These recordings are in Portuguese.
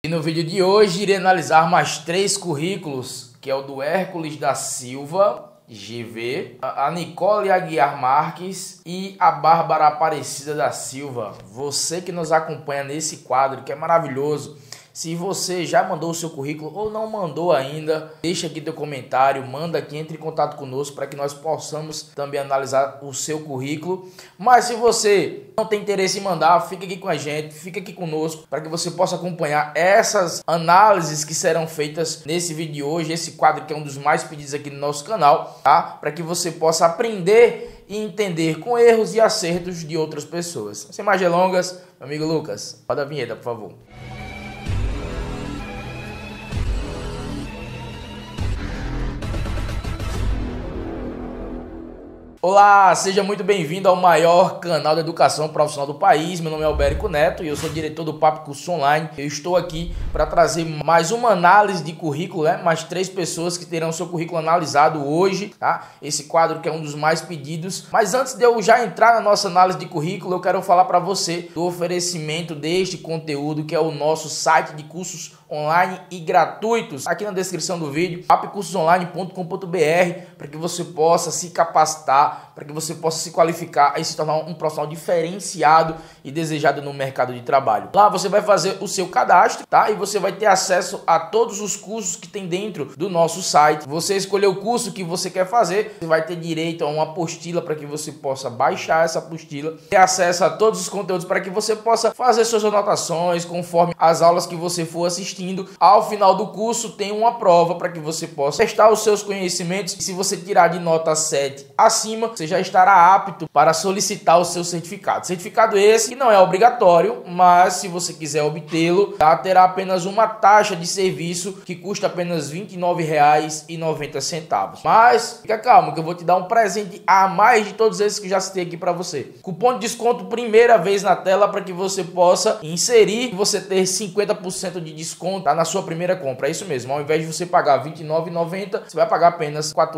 E no vídeo de hoje irei analisar mais 3 currículos, que é o do Hércules da Silva, GV, a Nicole Aguiar Marques e a Bárbara Aparecida da Silva. Você que nos acompanha nesse quadro, que é maravilhoso. Se você já mandou o seu currículo ou não mandou ainda, deixa aqui teu comentário, manda aqui, entre em contato conosco para que nós possamos também analisar o seu currículo. Mas se você não tem interesse em mandar, fica aqui com a gente, fica aqui conosco para que você possa acompanhar essas análises que serão feitas nesse vídeo de hoje, esse quadro que é um dos mais pedidos aqui no nosso canal, tá? Para que você possa aprender e entender com erros e acertos de outras pessoas. Sem mais delongas, meu amigo Lucas, roda a vinheta, por favor. Olá, seja muito bem-vindo ao maior canal de educação profissional do país. Meu nome é Albérico Neto e eu sou diretor do Papo Curso Online. Eu estou aqui para trazer mais uma análise de currículo, mais 3 pessoas que terão seu currículo analisado hoje, tá? Esse quadro que é um dos mais pedidos. Mas antes de eu já entrar na nossa análise de currículo, eu quero falar para você do oferecimento deste conteúdo, que é o nosso site de cursos online e gratuitos. Aqui na descrição do vídeo, papcursosonline.com.br, para que você possa se capacitar, para que você possa se qualificar e se tornar um profissional diferenciado e desejado no mercado de trabalho. Lá você vai fazer o seu cadastro, tá? E você vai ter acesso a todos os cursos que tem dentro do nosso site. Você escolher o curso que você quer fazer, você vai ter direito a uma apostila para que você possa baixar essa apostila, ter acesso a todos os conteúdos para que você possa fazer suas anotações conforme as aulas que você for assistir. Ao final do curso tem uma prova para que você possa testar os seus conhecimentos e se você tirar de nota 7 acima, você já estará apto para solicitar o seu certificado. Certificado esse que não é obrigatório, mas se você quiser obtê-lo, terá apenas uma taxa de serviço que custa apenas R$ 29,90. Mas fica calmo que eu vou te dar um presente a mais de todos esses que já citei aqui para você. Cupom de desconto primeira vez na tela para que você possa inserir e você ter 50% de desconto na sua primeira compra. É isso mesmo, ao invés de você pagar R$ 29,90, você vai pagar apenas R$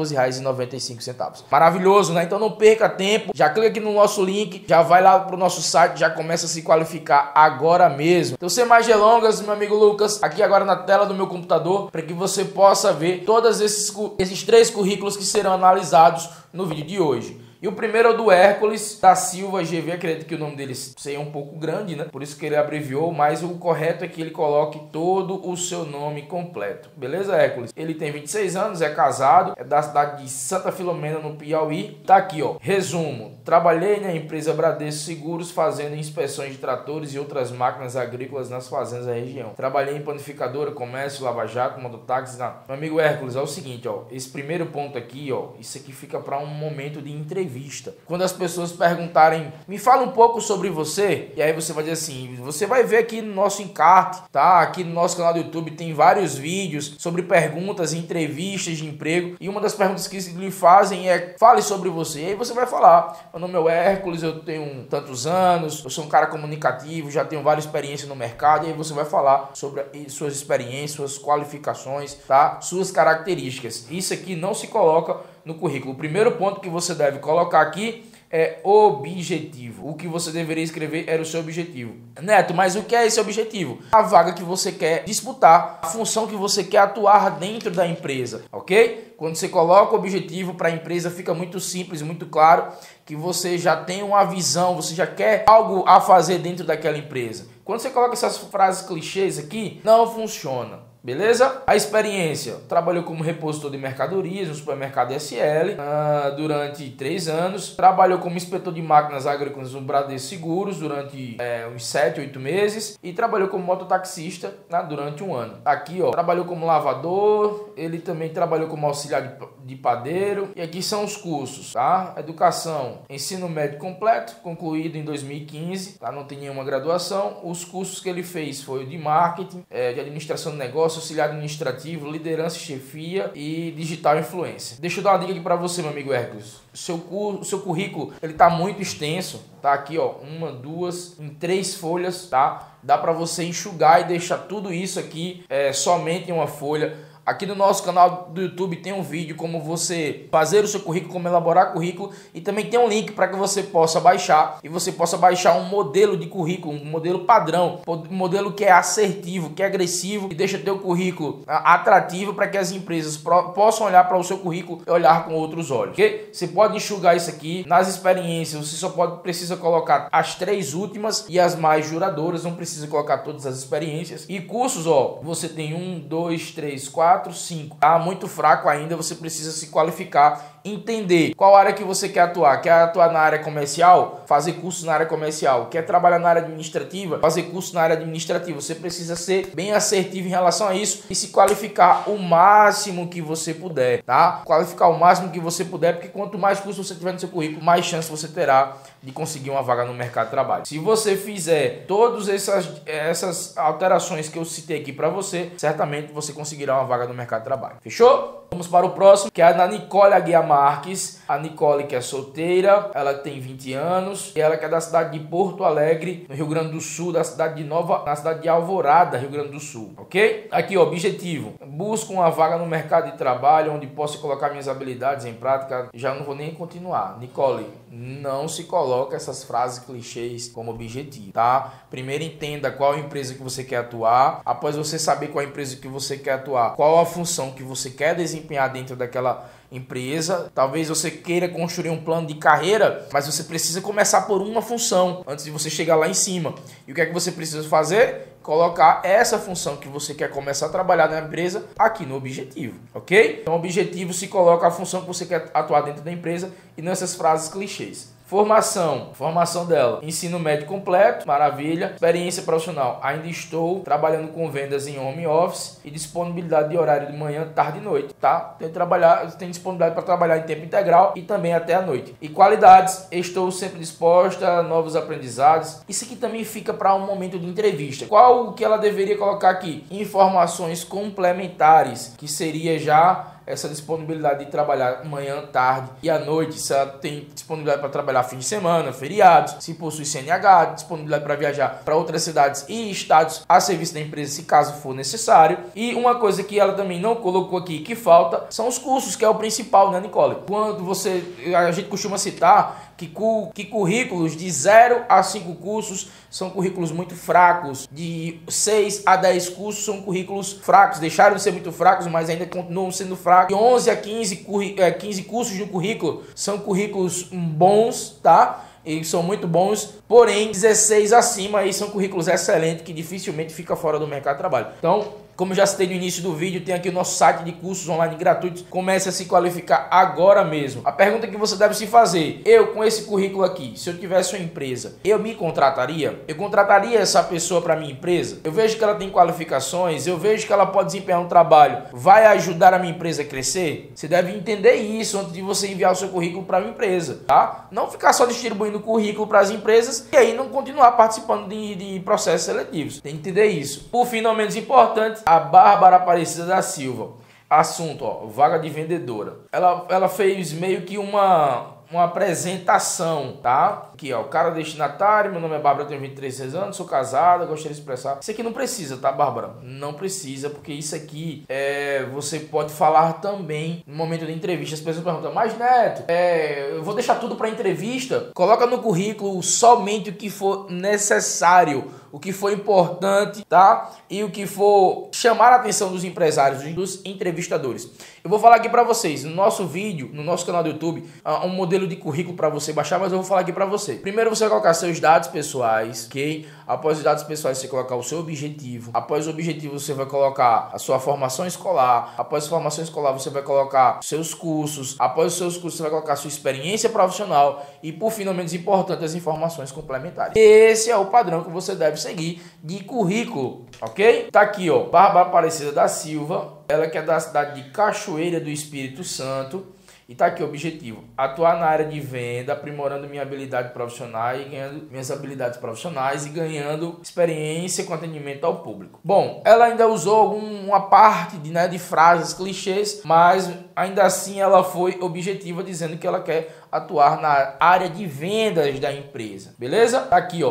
14,95. Maravilhoso, né? Então não perca tempo, já clica aqui no nosso link, já vai lá pro nosso site, já começa a se qualificar agora mesmo. Então sem mais delongas, meu amigo Lucas, aqui agora na tela do meu computador, para que você possa ver todos esses 3 currículos que serão analisados no vídeo de hoje. E o primeiro é o do Hércules da Silva, GV. Acredito que o nome dele seja um pouco grande, né? Por isso que ele abreviou, mas o correto é que ele coloque todo o seu nome completo. Beleza, Hércules? Ele tem 26 anos, é casado, é da cidade de Santa Filomena, no Piauí. Tá aqui, ó. Resumo. Trabalhei na empresa Bradesco Seguros, fazendo inspeções de tratores e outras máquinas agrícolas nas fazendas da região. Trabalhei em panificadora, comércio, lava-jato, mototáxi. Meu amigo Hércules, é o seguinte, ó. Esse primeiro ponto aqui, ó. Isso aqui fica para um momento de entrevista. Quando as pessoas perguntarem, me fala um pouco sobre você, e aí você vai dizer assim, você vai ver aqui no nosso encarte, tá? Aqui no nosso canal do YouTube tem vários vídeos sobre perguntas e entrevistas de emprego, e uma das perguntas que lhe fazem é, fale sobre você, e aí você vai falar, meu nome é Hércules, eu tenho tantos anos, eu sou um cara comunicativo, já tenho várias experiências no mercado, e aí você vai falar sobre suas experiências, suas qualificações, tá? Suas características. Isso aqui não se coloca no currículo. O primeiro ponto que você deve colocar aqui é objetivo. O que você deveria escrever era o seu objetivo. Neto, mas o que é esse objetivo? A vaga que você quer disputar, a função que você quer atuar dentro da empresa, ok? Quando você coloca o objetivo para a empresa, fica muito simples, muito claro que você já tem uma visão, você já quer algo a fazer dentro daquela empresa. Quando você coloca essas frases clichês aqui, não funciona. Beleza? A experiência, trabalhou como repositor de mercadorias no supermercado SL durante 3 anos, trabalhou como inspetor de máquinas agrícolas no Bradesco Seguros durante uns 7, 8 meses e trabalhou como mototaxista durante 1 ano. Aqui, ó, trabalhou como lavador, ele também trabalhou como auxiliar de padeiro e aqui são os cursos, tá? Educação, ensino médio completo, concluído em 2015, tá? Não tem nenhuma graduação. Os cursos que ele fez foi o de marketing, de administração de negócios, auxiliar administrativo, liderança e chefia e digital influência. Deixa eu dar uma dica aqui para você, meu amigo Hércules. O seu currículo, ele tá muito extenso, tá aqui, ó, 1, 2, em 3 folhas, tá? Dá para você enxugar e deixar tudo isso aqui somente em uma folha. Aqui no nosso canal do YouTube tem um vídeo como você fazer o seu currículo, como elaborar currículo, e também tem um link para que você possa baixar, e você possa baixar um modelo de currículo, um modelo padrão, um modelo que é assertivo, que é agressivo, e deixa teu currículo atrativo para que as empresas possam olhar para o seu currículo e olhar com outros olhos, ok? Você pode enxugar isso aqui. Nas experiências você só precisa colocar as 3 últimas e as mais duradouras, não precisa colocar todas as experiências. E cursos, ó, você tem 1, 2, 3, 4, 5, tá muito fraco ainda, você precisa se qualificar, entender qual área que você quer atuar. Quer atuar na área comercial? Fazer cursos na área comercial. Quer trabalhar na área administrativa? Fazer curso na área administrativa. Você precisa ser bem assertivo em relação a isso e se qualificar o máximo que você puder, tá? Qualificar o máximo que você puder, porque quanto mais curso você tiver no seu currículo, mais chance você terá de conseguir uma vaga no mercado de trabalho. Se você fizer todas essas alterações que eu citei aqui para você, certamente você conseguirá uma vaga no mercado de trabalho. Fechou? Vamos para o próximo, que é a da Nicole Aguiar Marques. A Nicole, que é solteira, ela tem 20 anos e ela que é da cidade de Porto Alegre, no Rio Grande do Sul, na cidade de Alvorada, Rio Grande do Sul, ok? Aqui, ó, objetivo: busco uma vaga no mercado de trabalho onde possa colocar minhas habilidades em prática. Já não vou nem continuar. Nicole, não se coloca essas frases clichês como objetivo, tá? Primeiro entenda qual a empresa que você quer atuar. Após você saber qual a empresa que você quer atuar, qual a função que você quer desempenhar dentro daquela empresa. Talvez você queira construir um plano de carreira, mas você precisa começar por uma função antes de você chegar lá em cima. E o que é que você precisa fazer? Colocar essa função que você quer começar a trabalhar na empresa aqui no objetivo, ok? Então, o objetivo se coloca a função que você quer atuar dentro da empresa e nessas frases clichês. Formação dela: ensino médio completo, maravilha. Experiência profissional: ainda estou trabalhando com vendas em home office e disponibilidade de horário de manhã, tarde e noite, tá? Tem disponibilidade para trabalhar em tempo integral e também até a noite. E qualidades: estou sempre disposta a novos aprendizados. Isso aqui também fica para um momento de entrevista. Qual que ela deveria colocar aqui? Informações complementares, que seria já essa disponibilidade de trabalhar manhã, tarde e à noite. Se ela tem disponibilidade para trabalhar fim de semana, feriados, se possui CNH, disponibilidade para viajar para outras cidades e estados a serviço da empresa, se caso for necessário. E uma coisa que ela também não colocou aqui que falta são os cursos, que é o principal, né, Nicole? Quando a gente costuma citar que currículos de 0 a 5 cursos são currículos muito fracos, de 6 a 10 cursos são currículos fracos, deixaram de ser muito fracos, mas ainda continuam sendo fracos. De 11 a 15 cursos de um currículo são currículos bons, tá? E são muito bons, porém 16 acima aí são currículos excelentes que dificilmente fica fora do mercado de trabalho. Então, como já citei no início do vídeo, tem aqui o nosso site de cursos online gratuitos. Comece a se qualificar agora mesmo. A pergunta que você deve se fazer: eu com esse currículo aqui, se eu tivesse uma empresa, eu me contrataria? Eu contrataria essa pessoa para minha empresa? Eu vejo que ela tem qualificações, eu vejo que ela pode desempenhar um trabalho, vai ajudar a minha empresa a crescer? Você deve entender isso antes de você enviar o seu currículo para uma empresa, tá? Não ficar só distribuindo currículo para as empresas e aí não continuar participando de processos seletivos. Tem que entender isso. Por fim, não menos importante, a Bárbara Aparecida da Silva. Assunto, ó, vaga de vendedora. Ela fez meio que uma apresentação, tá? Aqui, ó, o cara destinatário: meu nome é Bárbara, tenho 23 anos, sou casada, gostaria de expressar. Isso aqui não precisa, tá, Bárbara? Não precisa, porque isso aqui você pode falar também no momento da entrevista. As pessoas perguntam: mas Neto, eu vou deixar tudo para entrevista? Coloca no currículo somente o que for necessário, o que for importante, tá? E o que for chamar a atenção dos empresários, dos entrevistadores. Eu vou falar aqui para vocês, no nosso vídeo, no nosso canal do YouTube, um modelo de currículo para você baixar, mas eu vou falar aqui para você. Primeiro você vai colocar seus dados pessoais, ok? Após os dados pessoais você colocar o seu objetivo. Após o objetivo você vai colocar a sua formação escolar. Após a formação escolar você vai colocar seus cursos. Após os seus cursos você vai colocar a sua experiência profissional. E por fim, não menos importante, as informações complementares. Esse é o padrão que você deve seguir de currículo, ok? Tá aqui, ó, Bárbara Aparecida da Silva. Ela que é da cidade de Cachoeira do Espírito Santo. E tá aqui o objetivo: atuar na área de venda, aprimorando minha habilidade profissional e ganhando minhas habilidades profissionais e ganhando experiência com atendimento ao público. Bom, ela ainda usou uma parte de frases clichês, mas ainda assim ela foi objetiva, dizendo que ela quer atuar na área de vendas da empresa. Beleza? Tá aqui, ó.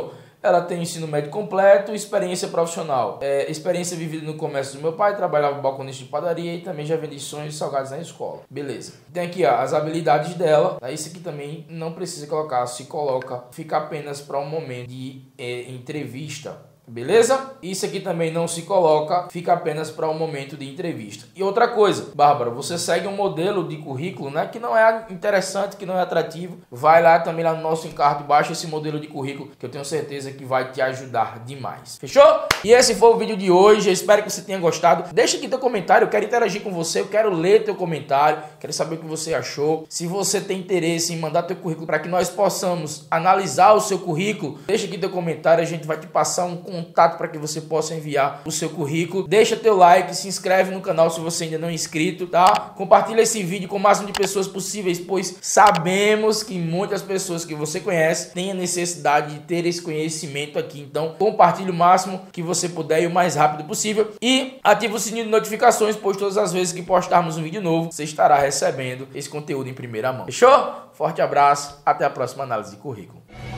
ela tem ensino médio completo, experiência profissional, experiência vivida no comércio do meu pai, trabalhava balconista de padaria e também já vendi sonhos e salgados na escola. Beleza. Tem aqui, ó, as habilidades dela. Isso aqui também não precisa colocar, se coloca, fica apenas para um momento de entrevista. Beleza? Isso aqui também não se coloca, fica apenas para um momento de entrevista. E outra coisa, Bárbara, você segue um modelo de currículo, né, que não é interessante, que não é atrativo. Vai lá também lá no nosso encarte, baixa esse modelo de currículo que eu tenho certeza que vai te ajudar demais. Fechou? E esse foi o vídeo de hoje. Eu espero que você tenha gostado. Deixa aqui teu comentário, eu quero interagir com você, eu quero ler teu comentário, quero saber o que você achou. Se você tem interesse em mandar teu currículo para que nós possamos analisar o seu currículo, deixa aqui teu comentário, a gente vai te passar um contato para que você possa enviar o seu currículo. Deixa teu like, se inscreve no canal se você ainda não é inscrito, tá? Compartilha esse vídeo com o máximo de pessoas possíveis, pois sabemos que muitas pessoas que você conhece têm a necessidade de ter esse conhecimento aqui. Então, compartilhe o máximo que você puder e o mais rápido possível. E ativa o sininho de notificações, pois todas as vezes que postarmos um vídeo novo, você estará recebendo esse conteúdo em primeira mão. Fechou? Forte abraço, até a próxima análise de currículo.